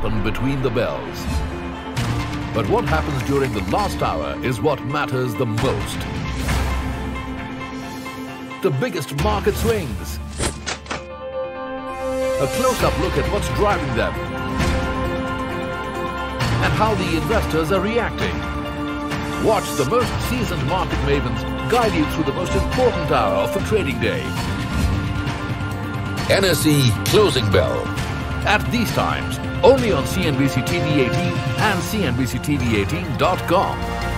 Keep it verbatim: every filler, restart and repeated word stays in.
happen between the bells. But what happens during the last hour is what matters the most. The biggest market swings. A close-up look at what's driving them and how the investors are reacting. Watch the most seasoned market mavens guide you through the most important hour of the trading day. N S E Closing Bell. At these times, only on C N B C T V eighteen and C N B C T V eighteen dot com.